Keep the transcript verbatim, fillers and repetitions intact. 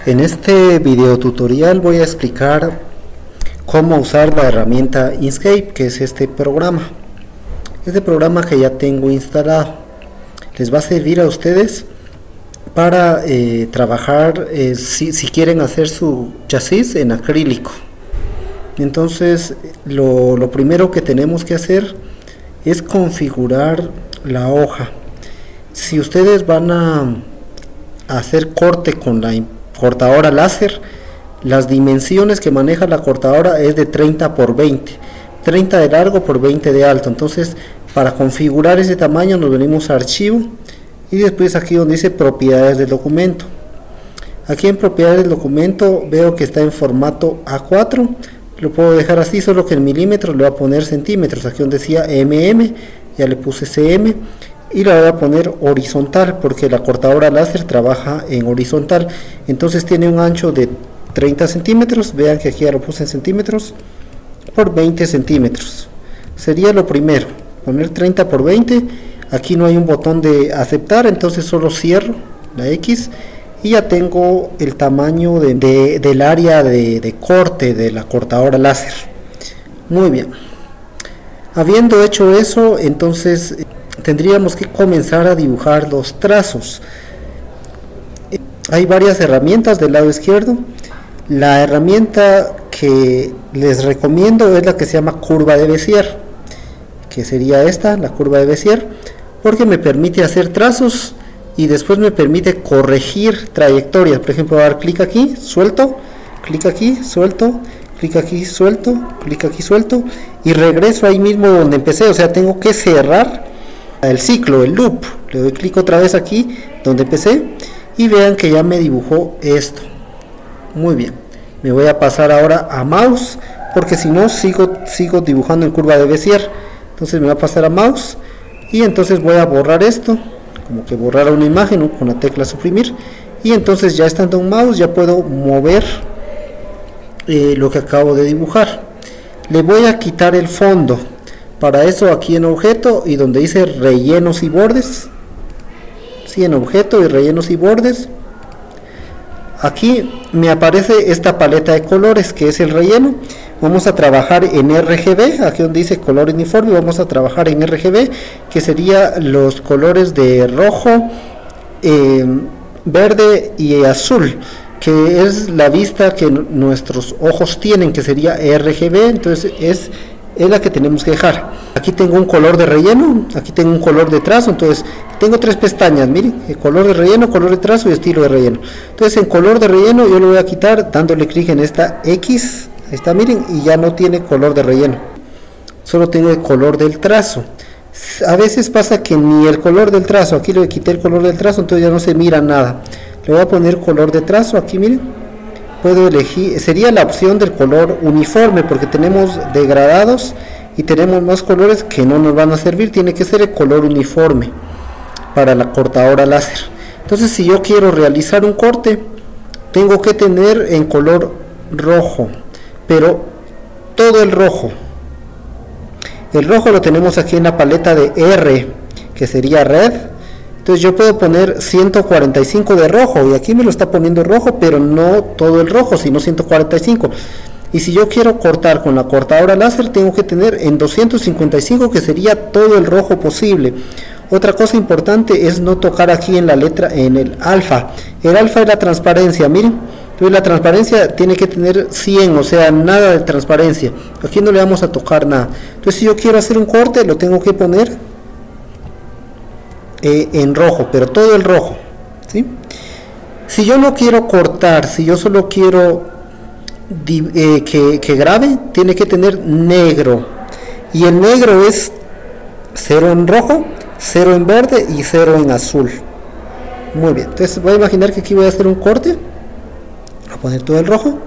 En este video tutorial voy a explicar cómo usar la herramienta Inkscape, que es este programa. Este programa que ya tengo instalado les va a servir a ustedes para eh, trabajar eh, si, si quieren hacer su chasis en acrílico. Entonces lo, lo primero que tenemos que hacer es configurar la hoja. Si ustedes van a, a hacer corte con la cortadora láser, las dimensiones que maneja la cortadora es de treinta por veinte, treinta de largo por veinte de alto. Entonces, para configurar ese tamaño nos venimos a archivo y después aquí donde dice propiedades del documento. Aquí en propiedades del documento veo que está en formato A cuatro, lo puedo dejar así, solo que en milímetros le voy a poner centímetros. Aquí donde decía eme eme ya le puse ce eme y la voy a poner horizontal porque la cortadora láser trabaja en horizontal. Entonces tiene un ancho de treinta centímetros, vean que aquí ya lo puse en centímetros, por veinte centímetros. Sería lo primero, poner treinta por veinte. Aquí no hay un botón de aceptar, entonces solo cierro la X y ya tengo el tamaño de, de, del área de, de corte de la cortadora láser. Muy bien, habiendo hecho eso, entonces tendríamos que comenzar a dibujar los trazos. Hay varias herramientas del lado izquierdo. La herramienta que les recomiendo es la que se llama curva de Bézier, que sería esta, la curva de Bézier, porque me permite hacer trazos y después me permite corregir trayectorias. Por ejemplo, dar clic aquí, suelto, clic aquí, suelto, clic aquí, suelto, clic aquí, suelto y regreso ahí mismo donde empecé. O sea, tengo que cerrar el ciclo, el loop. Le doy clic otra vez aquí donde empecé y vean que ya me dibujó esto. Muy bien, me voy a pasar ahora a mouse porque si no sigo, sigo dibujando en curva de Bézier. Entonces me voy a pasar a mouse y entonces voy a borrar esto, como que borrar una imagen, ¿no?, con la tecla suprimir, y entonces ya estando en mouse ya puedo mover eh, lo que acabo de dibujar. Le voy a quitar el fondo. Para eso aquí en objeto y donde dice rellenos y bordes, sí, en objeto y rellenos y bordes, aquí me aparece esta paleta de colores que es el relleno. Vamos a trabajar en erre ge be, aquí donde dice color uniforme vamos a trabajar en erre ge be, que sería los colores de rojo, eh, verde y azul, que es la vista que nuestros ojos tienen, que sería erre ge be. Entonces es es la que tenemos que dejar. Aquí tengo un color de relleno, aquí tengo un color de trazo. Entonces tengo tres pestañas, miren, el color de relleno, color de trazo y estilo de relleno. Entonces en color de relleno yo lo voy a quitar dándole clic en esta X, ahí está, miren, y ya no tiene color de relleno, solo tiene el color del trazo. A veces pasa que ni el color del trazo, aquí le quité el color del trazo, entonces ya no se mira nada. Le voy a poner color de trazo, aquí miren, puedo elegir, sería la opción del color uniforme porque tenemos degradados y tenemos más colores que no nos van a servir. Tiene que ser el color uniforme para la cortadora láser. Entonces si yo quiero realizar un corte tengo que tener en color rojo, pero todo el rojo. El rojo lo tenemos aquí en la paleta de R, que sería red. Entonces yo puedo poner ciento cuarenta y cinco de rojo y aquí me lo está poniendo rojo, pero no todo el rojo, sino ciento cuarenta y cinco. Y si yo quiero cortar con la cortadora láser tengo que tener en doscientos cincuenta y cinco, que sería todo el rojo posible. Otra cosa importante es no tocar aquí en la letra, en el alfa. El alfa es la transparencia, miren. Entonces la transparencia tiene que tener cien, o sea, nada de transparencia. Aquí no le vamos a tocar nada. Entonces si yo quiero hacer un corte lo tengo que poner Eh, en rojo, pero todo el rojo, ¿sí? Si yo no quiero cortar, si yo solo quiero eh, que, que grabe, tiene que tener negro, y el negro es cero en rojo, cero en verde y cero en azul. Muy bien, entonces voy a imaginar que aquí voy a hacer un corte, voy a poner todo el rojo